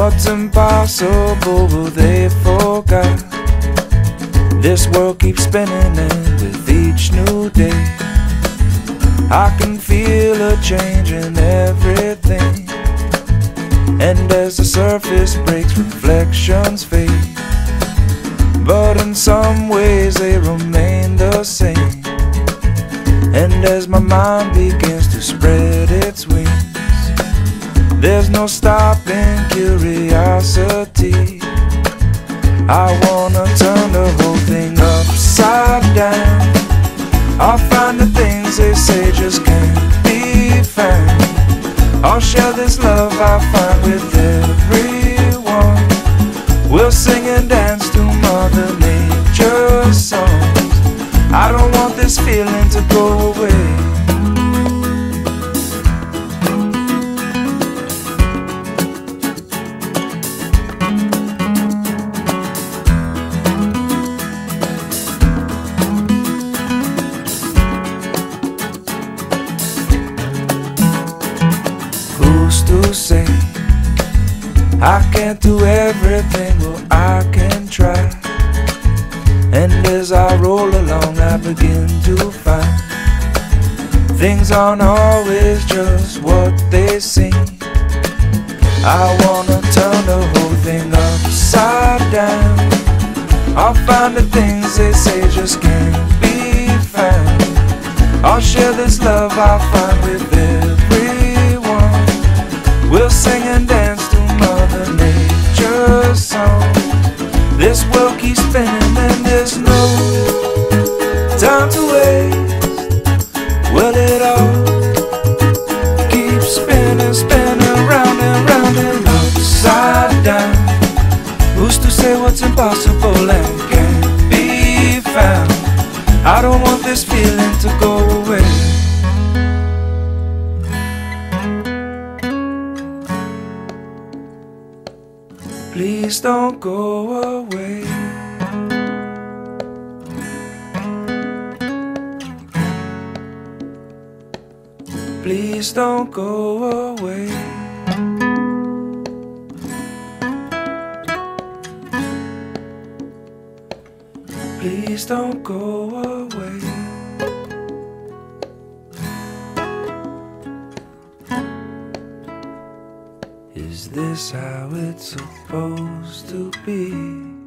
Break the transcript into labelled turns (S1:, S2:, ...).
S1: what's impossible, well, they forgot. This world keeps spinning, and with each new day I can feel a change in everything. And as the surface breaks, reflections fade, but in some ways they remain the same. And as my mind begins to spread its wings, there's no stopping curiosity. I wanna turn the whole thing upside down. I'll find the things they say just can't be found. I'll share this love I find with everyone. We'll sing and dance to Mother Nature's songs. I don't want this feeling to go away. Who's to say I can't do everything? Well, I can try. And as I roll along, I begin to find things aren't always just what they seem. I wanna turn the whole thing upside down. I'll find the things they say just can't be found. I'll share this love I find with everyone. We'll sing and dance to Mother Nature's song. This world keeps spinning and there's no time to waste. Well, it all keeps spinning, spinning round and round and upside down. Who's to say what's impossible and can't be found? I don't want this feeling to go away. Please don't go away. Please don't go away. Please don't go away. Is this how it's supposed to be?